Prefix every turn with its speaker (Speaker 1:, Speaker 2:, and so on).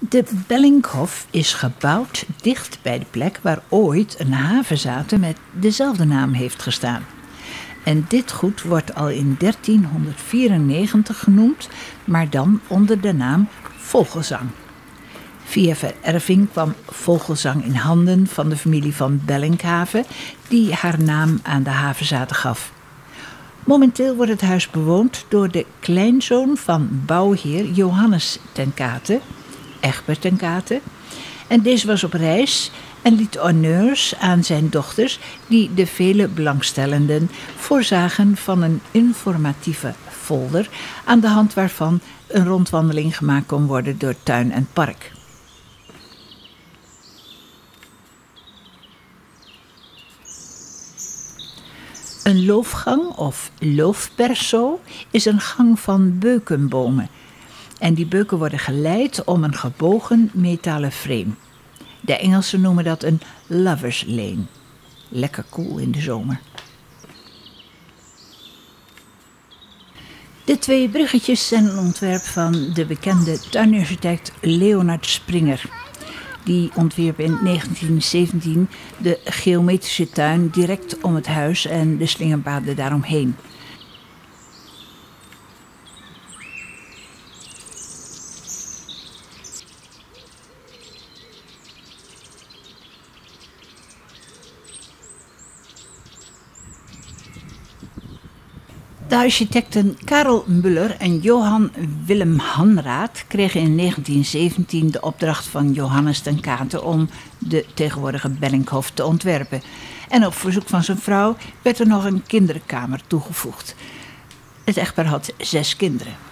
Speaker 1: De Bellinghof is gebouwd dicht bij de plek waar ooit een havezate met dezelfde naam heeft gestaan. En dit goed wordt al in 1394 genoemd, maar dan onder de naam Vogelzang. Via vererving kwam Vogelzang in handen van de familie van Bellinghave, die haar naam aan de havezate gaf. Momenteel wordt het huis bewoond door de kleinzoon van bouwheer Johannes ten Kate, Egbert ten Kate. En deze was op reis en liet honneurs aan zijn dochters, die de vele belangstellenden voorzagen van een informatieve folder, aan de hand waarvan een rondwandeling gemaakt kon worden door tuin en park. Een loofgang of loofperso is een gang van beukenbomen. En die beuken worden geleid om een gebogen metalen frame. De Engelsen noemen dat een lovers lane. Lekker koel in de zomer. De twee bruggetjes zijn een ontwerp van de bekende tuinarchitect Leonard Springer. Die ontwierp in 1917 de geometrische tuin direct om het huis en de slingerpaden daaromheen. De architecten Karel Muller en Johan Willem Hanraat kregen in 1917 de opdracht van Johannes ten Kate om de tegenwoordige Bellinghof te ontwerpen. En op verzoek van zijn vrouw werd er nog een kinderkamer toegevoegd. Het echtpaar had 6 kinderen.